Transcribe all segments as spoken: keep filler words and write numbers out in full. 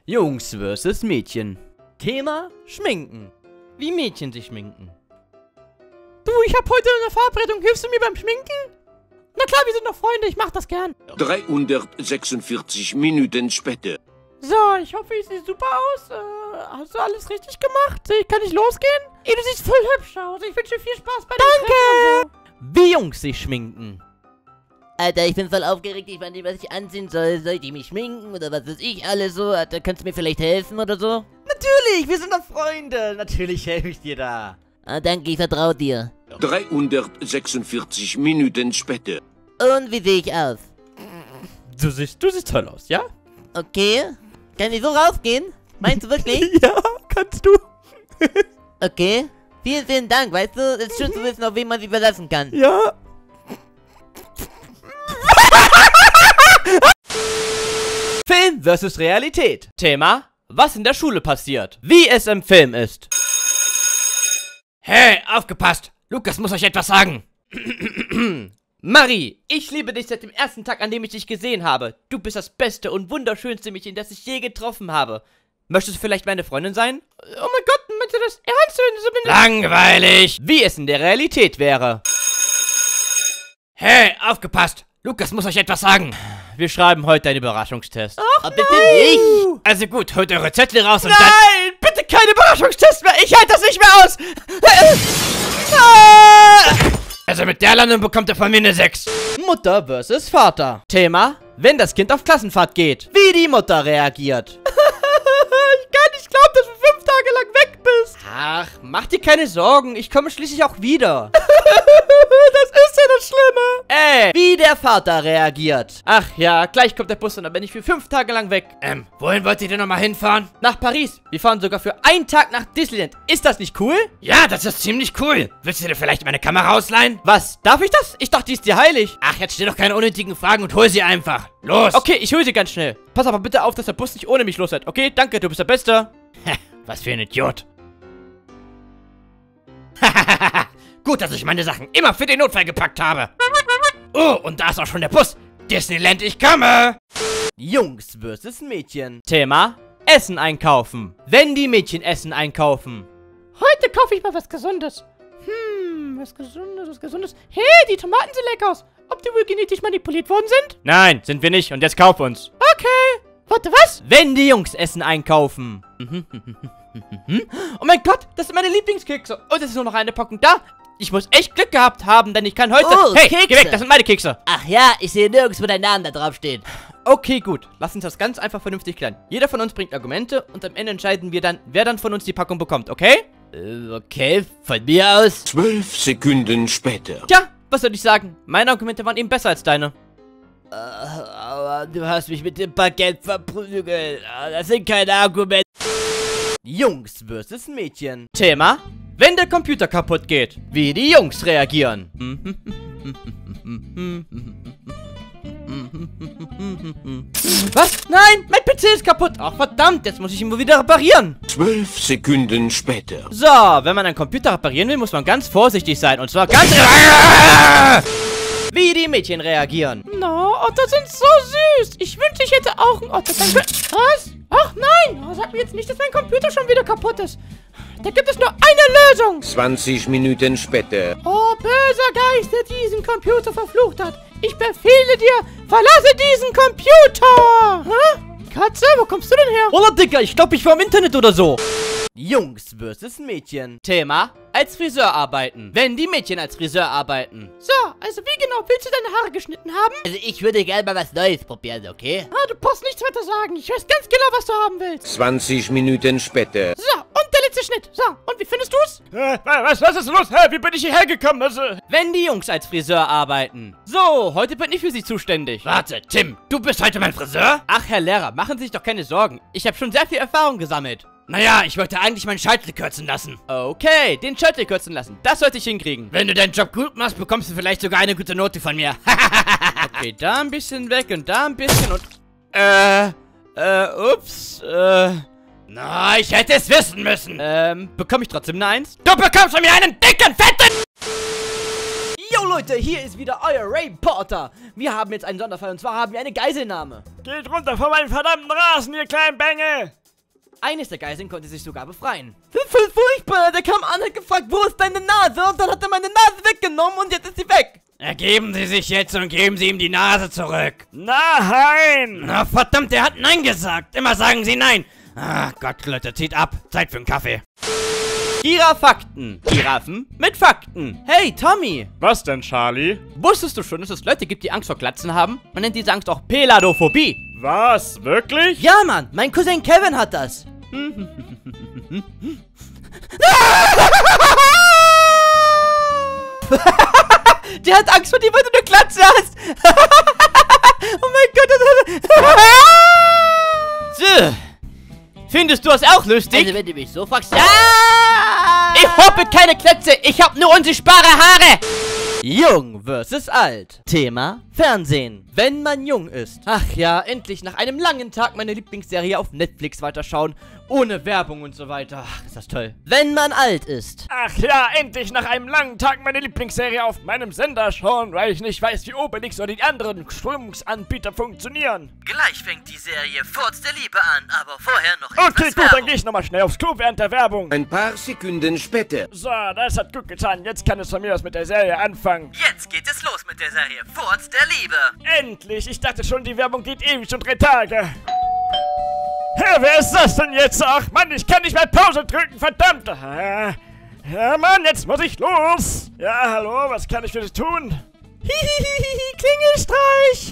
Jungs versus Mädchen. Thema Schminken. Wie Mädchen sich schminken. Du, ich hab heute eine Verabredung. Hilfst du mir beim Schminken? Na klar, wir sind doch Freunde. Ich mach das gern. dreihundertsechsundvierzig Minuten später. So, ich hoffe, ich sehe super aus. Äh, hast du alles richtig gemacht? Kann ich losgehen? Ey, du siehst voll hübsch aus. Ich wünsche dir viel Spaß bei dem Danke! So. Wie Jungs sich schminken. Alter, ich bin voll aufgeregt. Ich weiß nicht, was ich anziehen soll. Soll ich mich schminken oder was weiß ich alles so? Alter, kannst du mir vielleicht helfen oder so? Natürlich, wir sind doch Freunde. Natürlich helfe ich dir da. Ah, danke, ich vertraue dir. dreihundertsechsundvierzig Minuten später. Und wie sehe ich aus? Du siehst, du siehst toll aus, ja? Okay. Kann ich so rausgehen? Meinst du wirklich? Ja, kannst du. Okay. Vielen, vielen Dank, weißt du? Es ist schön zu wissen, auf wen man sich verlassen kann. Ja. Film versus Realität. Thema, was in der Schule passiert. Wie es im Film ist. Hey, aufgepasst! Lukas muss euch etwas sagen. Marie, ich liebe dich seit dem ersten Tag, an dem ich dich gesehen habe. Du bist das beste und wunderschönste Mädchen, das ich je getroffen habe. Möchtest du vielleicht meine Freundin sein? Oh mein Gott, meinst du das ernst? So bin Langweilig! Wie es in der Realität wäre. Hey, aufgepasst! Lukas muss euch etwas sagen. Wir schreiben heute einen Überraschungstest. Ach, oh, bitte nein. nicht! Also gut, holt eure Zettel raus und Nein, dann... bitte kein Überraschungstest mehr. Ich halte das nicht mehr aus. Also mit der Landung bekommt er von mir eine sechs. Mutter versus Vater. Thema, wenn das Kind auf Klassenfahrt geht. Wie die Mutter reagiert. Ich kann nicht glauben, dass du fünf Tage lang weg bist. Ach, mach dir keine Sorgen. Ich komme schließlich auch wieder. Das ist ja das Schlimme. Ey, wie der Vater reagiert. Ach ja, gleich kommt der Bus und dann bin ich für fünf Tage lang weg. Ähm, wohin wollt ihr denn nochmal hinfahren? Nach Paris. Wir fahren sogar für einen Tag nach Disneyland. Ist das nicht cool? Ja, das ist ziemlich cool. Willst du dir vielleicht meine Kamera ausleihen? Was? Darf ich das? Ich dachte, die ist dir heilig. Ach, jetzt stell doch keine unnötigen Fragen und hol sie einfach. Los! Okay, ich hole sie ganz schnell. Pass aber bitte auf, dass der Bus nicht ohne mich losfährt. Okay, danke, du bist der Beste. Was für ein Idiot. Gut, dass ich meine Sachen immer für den Notfall gepackt habe. Oh, und da ist auch schon der Bus. Disneyland, ich komme. Jungs versus Mädchen. Thema, Essen einkaufen. Wenn die Mädchen Essen einkaufen. Heute kaufe ich mal was Gesundes. Hm, was Gesundes, was Gesundes. Hey, die Tomaten sehen lecker aus. Ob die wohl genetisch manipuliert worden sind? Nein, sind wir nicht. Und jetzt kauf uns. Okay. Warte, was? Wenn die Jungs Essen einkaufen. Oh mein Gott, das sind meine Lieblingskekse. Und es ist nur noch eine Packung da. Ich muss echt Glück gehabt haben, denn ich kann heute... Oh, hey, Kekse. geh weg, das sind meine Kekse. Ach ja, ich sehe nirgends, wo dein Name da drauf steht. Okay, gut. Lass uns das ganz einfach vernünftig klären. Jeder von uns bringt Argumente und am Ende entscheiden wir dann, wer dann von uns die Packung bekommt, okay? Äh, okay, von mir aus. Zwölf Sekunden später. Tja, was soll ich sagen? Meine Argumente waren eben besser als deine. Äh, aber du hast mich mit dem Baguette verprügelt. Das sind keine Argumente. Jungs versus Mädchen. Thema, wenn der Computer kaputt geht. Wie die Jungs reagieren. Was? Nein, mein P C ist kaputt. Ach verdammt, jetzt muss ich ihn wohl wieder reparieren. Zwölf Sekunden später. So, wenn man einen Computer reparieren will, muss man ganz vorsichtig sein. Und zwar ganz... Wie die Mädchen reagieren. No, Otter sind so süß. Ich wünschte, ich hätte auch einen Otter. Dann was? Ach nein, oh, sag mir jetzt nicht, dass mein Computer schon wieder kaputt ist. Da gibt es nur eine Lösung. zwanzig Minuten später. Oh, böser Geist, der diesen Computer verflucht hat. Ich befehle dir, verlasse diesen Computer. Hä? Katze, wo kommst du denn her? Oder Dicker, ich glaube, ich war im Internet oder so. Jungs versus Mädchen. Thema, als Friseur arbeiten. Wenn die Mädchen als Friseur arbeiten. So, also wie genau willst du deine Haare geschnitten haben? Also ich würde gerne mal was Neues probieren, okay? Ah, du brauchst nichts weiter sagen. Ich weiß ganz genau, was du haben willst. zwanzig Minuten später. So, und der letzte Schnitt. So, und wie findest du's? Äh, was, was ist los? Hä, wie bin ich hierher gekommen? Also... Wenn die Jungs als Friseur arbeiten. So, heute bin ich für sie zuständig. Warte, Tim, du bist heute mein Friseur? Ach, Herr Lehrer, machen Sie sich doch keine Sorgen. Ich habe schon sehr viel Erfahrung gesammelt. Naja, ich wollte eigentlich meinen Scheitel kürzen lassen. Okay, den Scheitel kürzen lassen. Das sollte ich hinkriegen. Wenn du deinen Job gut machst, bekommst du vielleicht sogar eine gute Note von mir. Okay, da ein bisschen weg und da ein bisschen und... Äh, äh, ups, äh... Na, ich hätte es wissen müssen. Ähm, bekomme ich trotzdem eine Eins? Du bekommst von mir einen dicken, fetten... Jo Leute, hier ist wieder euer Ray Porter. Wir haben jetzt einen Sonderfall und zwar haben wir eine Geiselnahme. Geht runter von meinem verdammten Rasen, ihr kleinen Bengel! Eines der Geiseln konnte sich sogar befreien. Das ist voll furchtbar. Der kam an, hat gefragt, wo ist deine Nase? Und dann hat er meine Nase weggenommen und jetzt ist sie weg. Ergeben Sie sich jetzt und geben Sie ihm die Nase zurück. Nein! Na verdammt, der hat Nein gesagt. Immer sagen Sie Nein. Ah Gott, Leute, zieht ab. Zeit für einen Kaffee. Girafakten. Giraffen mit Fakten. Hey, Tommy. Was denn, Charlie? Wusstest du schon, dass es Leute gibt, die Angst vor Glatzen haben? Man nennt diese Angst auch Peladophobie. Was? Wirklich? Ja, Mann. Mein Cousin Kevin hat das. Der hat Angst vor dir, weil du eine Glatze hast. Oh mein Gott. Das so. Findest du das auch lustig? Also wenn du mich so fragst... Ja! Ich hoppe keine Klötze, ich hab nur unsichtbare Haare. Jung versus alt. Thema Fernsehen. Wenn man jung ist. Ach ja, endlich nach einem langen Tag meine Lieblingsserie auf Netflix weiterschauen. Ohne Werbung und so weiter. Ach, ist das toll. Wenn man alt ist. Ach ja, endlich nach einem langen Tag meine Lieblingsserie auf meinem Sender schauen, weil ich nicht weiß, wie Obelix oder die anderen Strömungsanbieter funktionieren. Gleich fängt die Serie Furz der Liebe an, aber vorher noch Okay, etwas gut, dann Werbung. gehe ich nochmal schnell aufs Klo während der Werbung. Ein paar Sekunden später. So, das hat gut getan. Jetzt kann es von mir aus mit der Serie anfangen. Jetzt geht es los mit der Serie Furz der Liebe. Endlich! Ich dachte schon, die Werbung geht ewig und drei Tage. Hä, wer ist das denn jetzt? Ach Mann, ich kann nicht mehr Pause drücken, verdammt! Äh, ja Mann, jetzt muss ich los! Ja, hallo, was kann ich für dich tun? Hihihihi, Klingelstreich!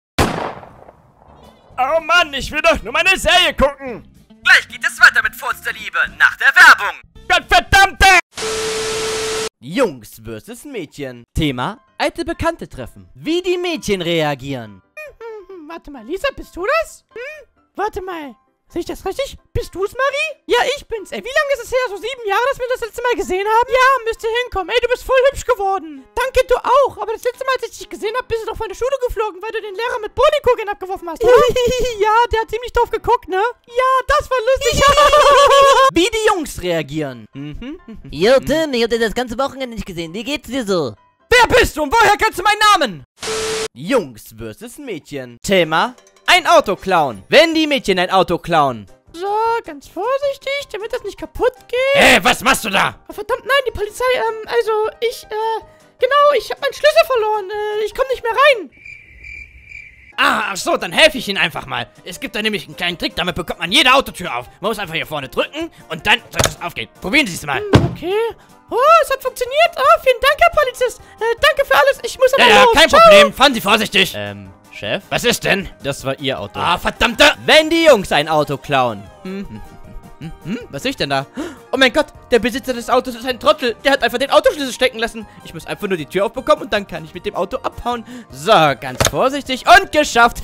Oh Mann, ich will doch nur meine Serie gucken! Gleich geht es weiter mit Furz der Liebe, nach der Werbung. Gottverdammte! Jungs versus Mädchen. Thema alte Bekannte treffen. Wie die Mädchen reagieren. Hm, warte mal, Lisa, bist du das? Hm? Warte mal. Sehe ich das richtig? Bist du's, Marie? Ja, ich bin's. Ey, wie lange ist es her? So sieben Jahre, dass wir das letzte Mal gesehen haben? Ja, müsste hinkommen. Ey, du bist voll hübsch geworden. Danke, du auch. Aber das letzte Mal, als ich dich gesehen habe, bist du doch von der Schule geflogen, weil du den Lehrer mit Bowlingkugeln abgeworfen hast, oder? Ja, der hat ziemlich doof geguckt, ne? Ja, das war lustig. Wie die Jungs reagieren. Mhm. Jo, Tim, ich hab dir das ganze Wochenende nicht gesehen. Wie geht's dir so? Wer bist du und woher kennst du meinen Namen? Jungs versus Mädchen. Thema ein Auto klauen. Wenn die Mädchen ein Auto klauen. So, ganz vorsichtig, damit das nicht kaputt geht. Hey, was machst du da? Oh, verdammt, nein, die Polizei, ähm, also, ich, äh, genau, ich hab meinen Schlüssel verloren. Äh, ich komm nicht mehr rein. Ah, ach so, dann helfe ich Ihnen einfach mal. Es gibt da nämlich einen kleinen Trick, damit bekommt man jede Autotür auf. Man muss einfach hier vorne drücken und dann soll es aufgehen. Probieren Sie es mal. Okay. Oh, es hat funktioniert. Oh, vielen Dank, Herr Polizist. Äh, danke für alles. Ich muss aber Ja, ja, los. kein Ciao. Problem. Fahren Sie vorsichtig. Ähm, Chef? Was ist denn? Das war Ihr Auto. Ah, verdammte. Wenn die Jungs ein Auto klauen. Hm, hm, hm, hm, was sehe ich denn da? Oh mein Gott, der Besitzer des Autos ist ein Trottel. Der hat einfach den Autoschlüssel stecken lassen. Ich muss einfach nur die Tür aufbekommen und dann kann ich mit dem Auto abhauen. So, ganz vorsichtig und geschafft.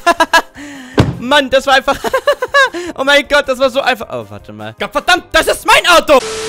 Mann, das war einfach... Oh mein Gott, das war so einfach... Oh, warte mal. Gott verdammt, das ist mein Auto.